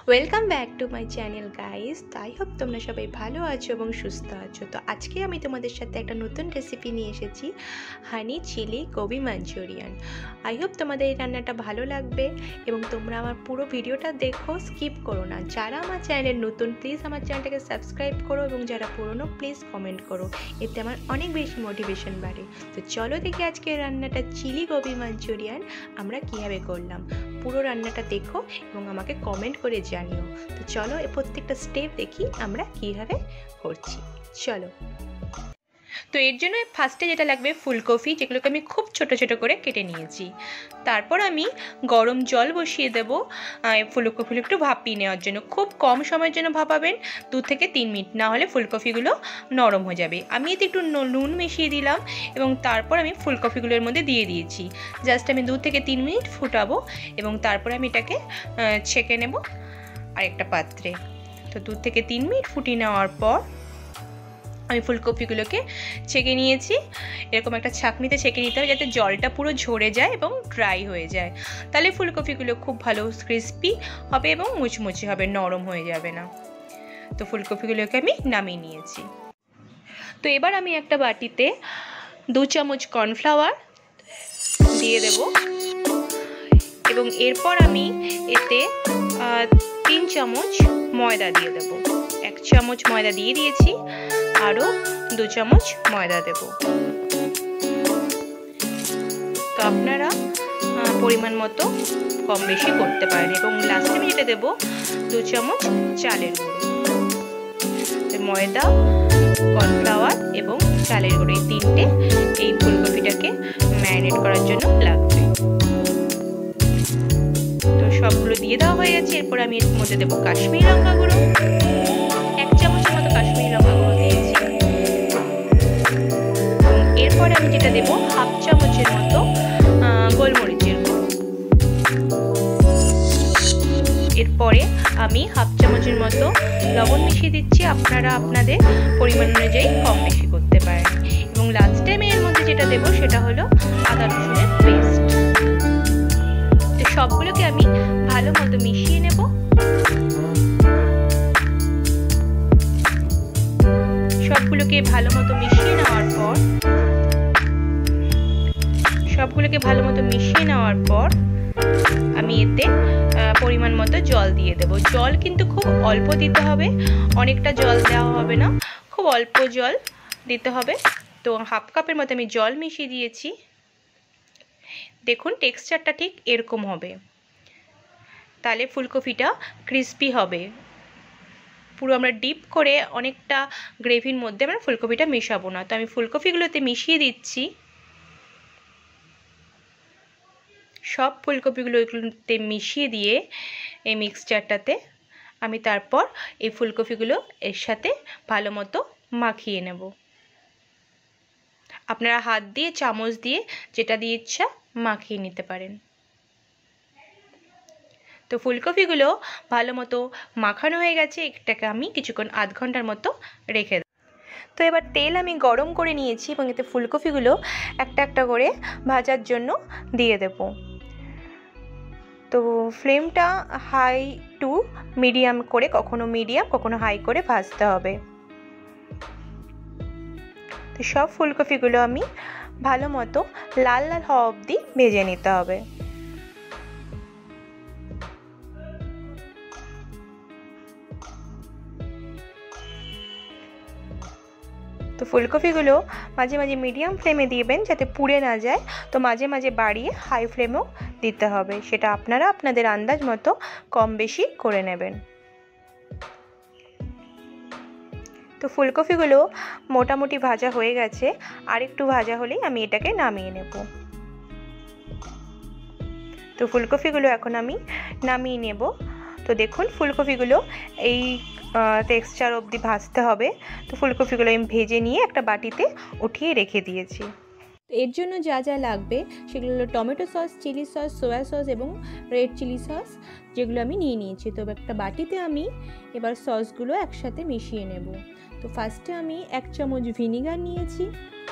Welcome back to my channel guys. তো I hope তোমরা সবাই ভালো আছো এবং সুস্থ আছো। তো আজকে আমি তোমাদের সাথে একটা নতুন রেসিপি নিয়ে এসেছি, honey chilli gobi manchurian. I hope তোমাদের এই রান্নাটা ভালো লাগবে এবং তোমরা আমার পুরো ভিডিওটা দেখো, স্কিপ করো না। যারা আমার চ্যানেলের নতুন প্লিজ আমার চ্যানেলটাকে সাবস্ক্রাইব করো এবং যারা পুরনো প্লিজ কমেন্ট করো, এতে আমার অনেক বেশি মোটিভেশন বাড়ে। তো চলো দেখি আজকে রান্নাটা চিলি গোবি মাঞ্চুরিয়ান আমরা কীভাবে করলাম। পুরো রান্নাটা দেখো এবং আমাকে কমেন্ট করে জানিও। তো চলো প্রত্যেকটা স্টেপ দেখি আমরা কিভাবে করছি। চলো, তো এর জন্য ফার্স্টে যেটা লাগবে ফুলকপি, যেগুলোকে আমি খুব ছোট ছোট করে কেটে নিয়েছি। তারপর আমি গরম জল বসিয়ে দেব ফুলকপিগুলো একটু ভাপিয়ে নেওয়ার জন্য। খুব কম সময়ের জন্য ভাপাবেন, 2 থেকে 3 মিনিট, না হলে ফুলকপিগুলো নরম হয়ে যাবে। আমি এতে একটু নুন মিশিয়ে দিলাম এবং তারপর আমি ফুলকপিগুলোর মধ্যে দিয়ে দিয়েছি। জাস্ট আমি 2 থেকে 3 মিনিট ফুটাবো এবং তারপরে আমি এটাকে ছেঁকে নেব আরেকটা পাত্রে। তো 2 থেকে 3 মিনিট ফুটিয়ে নেওয়ার পর আমি ফুলকপিগুলোকে ছেঁকে নিয়েছি। এরকম একটা ছাঁকনিতে ছেঁকে নিতে হবে যাতে জলটা পুরো ঝরে যায় এবং ড্রাই হয়ে যায়, তাহলে ফুলকপিগুলো খুব ভালো ক্রিস্পি হবে এবং মুচমুচে হবে, নরম হয়ে যাবে না। তো ফুলকপিগুলোকে আমি নামিয়ে নিয়েছি। তো এবার আমি একটা বাটিতে 2 চামচ কর্নফ্লাওয়ার দিয়ে দেব এবং এরপর আমি এতে 3 চামচ ময়দা দিয়ে দেব। 1 চামচ ময়দা দিয়ে দিয়েছি, আরও 2 চামচ ময়দা দেব। তো আপনারা পরিমাণ মতো কম বেশি করতে পারেন। এবং লাস্টে আমি যেটা দেবো 2 চামচ চালের গুঁড়ো। ময়দা, কর্নফ্লাওয়ার এবং চালের গুঁড়ো, এই তিনটে এই ফুলকপিটাকে ম্যারিনেট করার জন্য লাগবে। তো সবগুলো দিয়ে দেওয়া হয়ে গেছে। এরপর আমি এর মধ্যে দেবো কাশ্মীরি লঙ্কা গুঁড়ো, 1 চামচের মতো কাশ্মীরি লঙ্কা গুঁড়ো দিয়েছি। এরপরে আমি যেটা দেবো 1/2 চামচের মতো গোলমরিচের গুঁড়ো। এরপরে আমি 1/2 চামচের মতো লবণ মিশিয়ে দিচ্ছি। আপনারা আপনাদের পরিমাণ অনুযায়ী কম বেশি করতে পারেন। এবং লাস্ট টাইম এর মধ্যে যেটা দেবো সেটা হলো আদা রসুনের পেস্ট। তো সবগুলোকে আমি ভালো মতো মিশিয়ে নেব। সবগুলোকে ভালো মতো মিশিয়ে নেওয়ার পর আমি এতে পরিমাণ মতো জল দিয়ে দেব। জল কিন্তু খুব অল্প দিতে হবে, অনেকটা জল দেওয়া হবে না, খুব অল্প জল দিতে হবে। তো 1/2 কাপের মতো আমি জল মিশিয়ে দিয়েছি। দেখুন টেক্সচারটা ঠিক এরকম হবে, তাহলে ফুলকপিটা ক্রিস্পি হবে। পুরো আমরা ডিপ করে অনেকটা গ্রেভির মধ্যে আমরা ফুলকপিটা মেশাবো না। তো আমি ফুলকপিগুলোতে মিশিয়ে দিচ্ছি। সব ফুলকপিগুলোতে মিশিয়ে দিয়ে এই মিক্সচারটাতে আমি তারপর এই ফুলকপিগুলো এর সাথে ভালো মতো মাখিয়ে নেব। আপনারা হাত দিয়ে, চামচ দিয়ে, যেটা দিয়ে ইচ্ছা মাখিয়ে নিতে পারেন। তো ফুলকপিগুলো ভালো মতো মাখানো হয়ে গেছে। এটাকে আমি কিছুক্ষণ আধ ঘন্টার মতো রেখে দেব। তো এবার তেল আমি গরম করে নিয়েছি এবং এতে ফুলকপিগুলো একটা একটা করে ভাজার জন্য দিয়ে দেব। তো ফ্লেমটা হাই টু মিডিয়াম করে, কখনো মিডিয়াম কখনো হাই করে ভাজতে হবে। তো সব ফুলকপিগুলো আমি ভালো মতো লাল লাল হওয়া অবধি ভেজে নিতে হবে। তো ফুলকপিগুলো মাঝে মাঝে মিডিয়াম ফ্লেমে দিবেন যাতে পুড়ে না যায়। তো মাঝে মাঝে বাড়িয়ে হাই ফ্লেমেও দিতে হবে, সেটা আপনারা আপনাদের আন্দাজ মতো কম বেশি করে নেবেন। তো ফুলকপিগুলো মোটামুটি ভাজা হয়ে গেছে, আর একটু ভাজা হলেই আমি এটাকে নামিয়ে নেব। তো ফুলকপিগুলো এখন আমি নামিয়ে নেব। তো দেখুন ফুলকপিগুলো এই টেক্সচার অবধি ভাজতে হবে। তো ফুলকপিগুলো আমি ভেজে নিয়ে একটা বাটিতে উঠিয়ে রেখে দিয়েছি। এর জন্য যা যা লাগবে সেগুলো হলো tomato sauce, chilli sauce, soya sauce এবং রেড চিলি সস, যেগুলো আমি নিয়ে নিয়েছি। তো একটা বাটিতে আমি এবার সসগুলো একসাথে মিশিয়ে নেব। তো ফার্স্টে আমি 1 চামচ ভিনিগার নিয়েছি,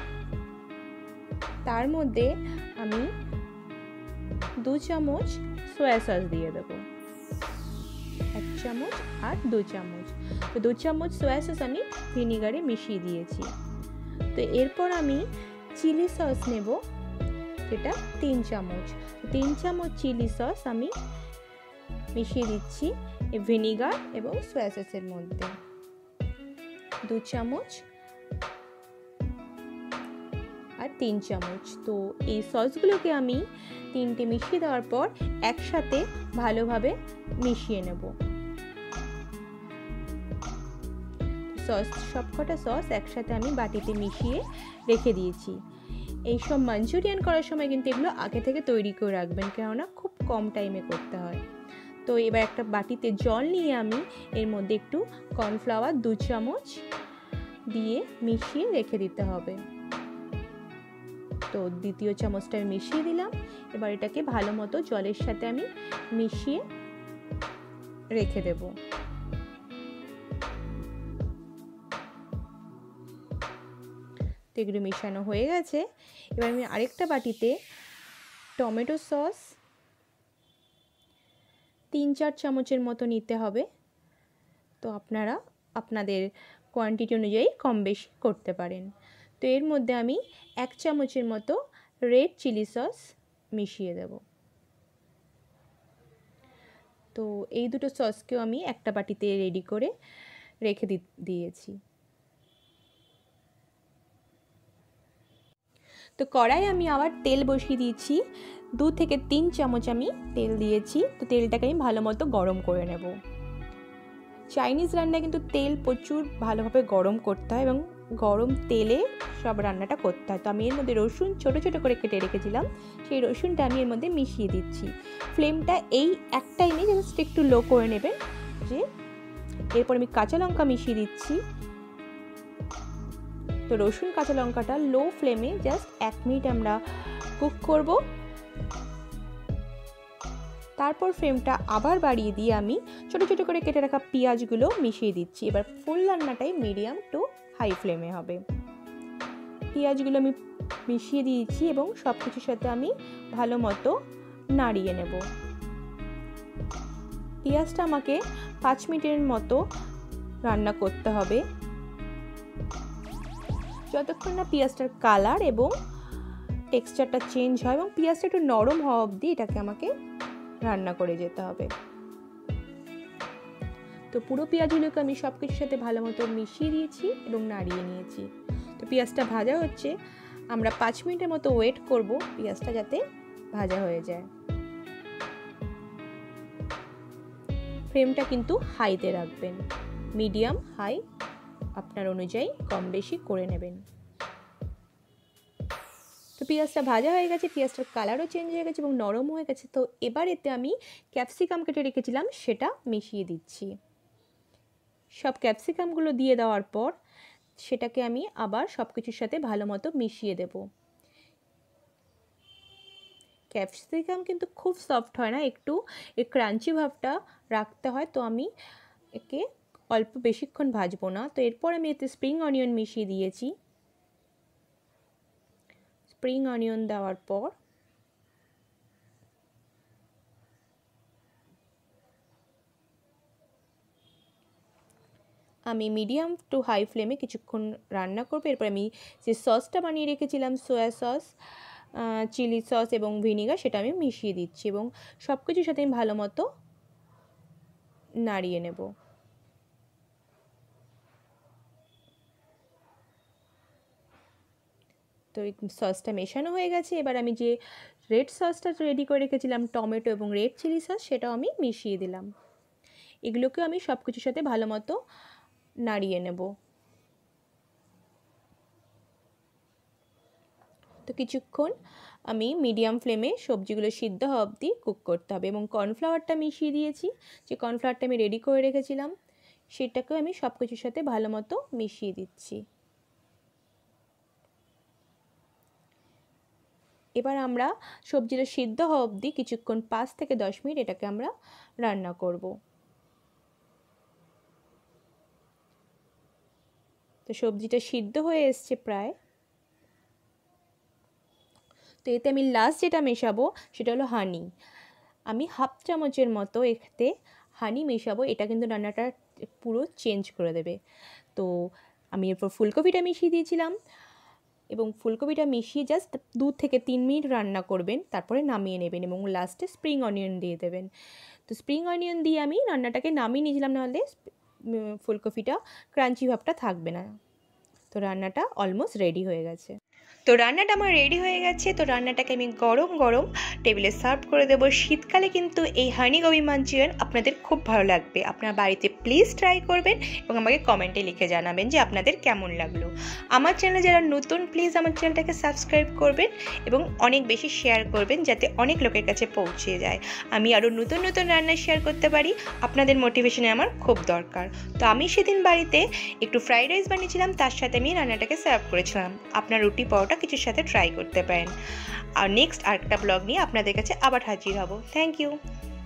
তার মধ্যে আমি 2 চামচ সোয়া সস দিয়ে দেবো। 1 চামচ আর 2 চামচ। তো 2 চামচ সয়া সস আমি ভিনিগারে মিশিয়ে দিয়েছি। তো এরপর আমি চিলি সস নেব, যেটা 3 চামচ। 3 চামচ চিলি সস আমি মিশিয়ে দিচ্ছি এই ভিনিগার এবং সয়া সসের মধ্যে। 2 চামচ আর 3 চামচ। তো এই সসগুলোকে আমি 3টে মিশিয়ে দেওয়ার পর একসাথে ভালোভাবে মিশিয়ে নেব। সবকটা সস একসাথে আমি বাটিতে মিশিয়ে রেখে দিয়েছি। এইসব মাঞ্চুরিয়ান করার সময় কিন্তু এগুলো আগে থেকে তৈরি করে রাখবেন, কেননা খুব কম টাইমে করতে হয়। তো এবার একটা বাটিতে জল নিয়ে আমি এর মধ্যে একটু কর্নফ্লাওয়ার 2 চামচ দিয়ে মিশিয়ে রেখে দিতে হবে। তো দ্বিতীয় চামচটা আমি মিশিয়ে দিলাম। এবার এটাকে ভালো মতো জলের সাথে আমি মিশিয়ে রেখে দেব। তো এগুলো মেশানো হয়ে গেছে। এবার আমি আরেকটা বাটিতে টমেটো সস 3-4 চামচের মতো নিতে হবে। তো আপনারা আপনাদের কোয়ান্টিটি অনুযায়ী কম বেশি করতে পারেন। তো এর মধ্যে আমি 1 চামচের মতো রেড চিলি সস মিশিয়ে দেব। তো এই দুটো সসকেও আমি একটা বাটিতে রেডি করে রেখে দিয়েছি। তো কড়াই আমি আবার তেল বসিয়ে দিয়েছি। 2 থেকে 3 চামচ আমি তেল দিয়েছি। তো তেলটাকে আমি ভালো মতো গরম করে নেব। চাইনিজ রান্নায় কিন্তু তেল প্রচুর ভালোভাবে গরম করতে হয় এবং গরম তেলে সব রান্নাটা করতে হয়। তো আমি এর মধ্যে রসুন ছোট ছোট করে কেটে রেখেছিলাম, সেই রসুনটা আমি এর মধ্যে মিশিয়ে দিচ্ছি। ফ্লেমটা এই এক টাইমে জাস্ট একটু লো করে নেবেন। যে এরপর আমি কাঁচা লঙ্কা মিশিয়ে দিচ্ছি। তো রসুন কাঁচা লঙ্কাটা লো ফ্লেমে জাস্ট 1 মিনিট আমরা কুক করব। তারপর ফ্লেমটা আবার বাড়িয়ে দিয়ে আমি ছোট ছোট করে কেটে রাখা পেঁয়াজগুলো মিশিয়ে দিচ্ছি। এবার ফুল রান্নাটাই মিডিয়াম টু হাই ফ্লেমে হবে। পেঁয়াজগুলো আমি মিশিয়ে দিয়েছি এবং সব কিছুর সাথে আমি ভালো মতো নাড়িয়ে নেব। পেঁয়াজটা আমাকে 5 মিনিটের মতো রান্না করতে হবে, যতক্ষণ না পেঁয়াজটার কালার এবং টেক্সচারটা চেঞ্জ হয় এবং পেঁয়াজটা একটু নরম হওয়া অবধি এটাকে আমাকে রান্না করে যেতে হবে। তো পুরো পেঁয়াজগুলোকে আমি সব কিছুর সাথে ভালো মতো মিশিয়ে দিয়েছি এবং নাড়িয়ে নিয়েছি। তো পেঁয়াজটা ভাজা হচ্ছে, আমরা 5 মিনিটের মতো ওয়েট করব পেঁয়াজটা যাতে ভাজা হয়ে যায়। ফ্লেমটা কিন্তু হাইতে রাখবেন, মিডিয়াম হাই আপনার অনুযায়ী কম বেশি করে নেবেন। তো পেঁয়াজটা ভাজা হয়ে গেছে, পেঁয়াজটার কালারও চেঞ্জ হয়ে গেছে এবং নরম হয়ে গেছে। তো এবার এতে আমি ক্যাপসিকাম কেটে রেখেছিলাম সেটা মিশিয়ে দিচ্ছি। সব ক্যাপসিকামগুলো দিয়ে দেওয়ার পর সেটাকে আমি আবার সব কিছুর সাথে ভালো মতো মিশিয়ে দেব। ক্যাপসিকাম কিন্তু খুব সফট হয় না, একটু ক্রাঞ্চি ভাবটা রাখতে হয়। তো আমি একে অল্প বেশিক্ষণ ভাজবো না। তো এরপর আমি এতে স্প্রিং অনিয়ন মিশিয়ে দিয়েছি। স্প্রিং অনিয়ন দেওয়ার পর আমি মিডিয়াম টু হাই ফ্লেমে কিছুক্ষণ রান্না করব। এরপর আমি যে সসটা বানিয়ে রেখেছিলাম সয়া সস, চিলি সস এবং ভিনিগার, সেটা আমি মিশিয়ে দিচ্ছি এবং সব কিছুর সাথে আমি ভালো মতো নাড়িয়ে নেব। তো এই সসটা মেশানো হয়ে গেছে। এবার আমি যে রেড সসটা রেডি করে রেখেছিলাম টমেটো এবং রেড চিলি সস, সেটাও আমি মিশিয়ে দিলাম। এগুলোকেও আমি সব কিছুর সাথে ভালো মতো নাড়িয়ে নেব। তো কিছুক্ষণ আমি মিডিয়াম ফ্লেমে সবজিগুলো সিদ্ধ হওয়া অবধি কুক করতে হবে এবং কর্নফ্লাওয়ারটা মিশিয়ে দিয়েছি। যে কর্নফ্লাওয়ারটা আমি রেডি করে রেখেছিলাম সেটাকেও আমি সব কিছুর সাথে ভালো মতো মিশিয়ে দিচ্ছি। এবার আমরা সবজিটা সিদ্ধ হওয়া অবধি কিছুক্ষণ 5 থেকে 10 মিনিট এটাকে আমরা রান্না করব। তো সবজিটা সিদ্ধ হয়ে এসছে প্রায়। তো এতে আমি লাস্ট যেটা মেশাবো সেটা হলো হানি। আমি হাফ চামচের মতো এতে হানি মেশাবো, এটা কিন্তু রান্নাটা পুরো চেঞ্জ করে দেবে। তো আমি এরপর ফুলকপিটা মিশিয়ে দিয়েছিলাম এবং ফুলকপিটা মিশিয়ে জাস্ট 2 থেকে 3 মিনিট রান্না করবেন, তারপরে নামিয়ে নেবেন এবং লাস্টে স্প্রিং অনিয়ন দিয়ে দেবেন। তো স্প্রিং অনিয়ন দিয়ে আমি রান্নাটাকে নামিয়ে নিয়েছিলাম, নাহলে ফুলকপিটা ক্রাঞ্চি ভাবটা থাকবে না। তো রান্নাটা অলমোস্ট রেডি হয়ে গেছে। তো রান্নাটা আমার রেডি হয়ে গেছে। তো রান্নাটাকে আমি গরম গরম টেবিলে সার্ভ করে দেবো। শীতকালে কিন্তু এই হানি গোবি মাঞ্চুরিয়ান আপনাদের খুব ভালো লাগবে। আপনার বাড়িতে প্লিজ ট্রাই করবেন এবং আমাকে কমেন্টে লিখে জানাবেন যে আপনাদের কেমন লাগলো। আমার চ্যানেলে যারা নতুন, প্লিজ আমার চ্যানেলটাকে সাবস্ক্রাইব করবেন এবং অনেক বেশি শেয়ার করবেন, যাতে অনেক লোকের কাছে পৌঁছে যায়। আমি আরও নতুন নতুন রান্না শেয়ার করতে পারি, আপনাদের মোটিভেশনে আমার খুব দরকার। তো আমি সেদিন বাড়িতে একটু ফ্রাইড রাইস বানিয়েছিলাম, তার সাথে আমি রান্নাটাকে সার্ভ করেছিলাম। আপনার রুটি পরোটা কিছুর সাথে ট্রাই করতে পারেন। আর নেক্সট আরেকটা ব্লগ নিয়ে আপনাদের কাছে আবার হাজির হব। Thank you.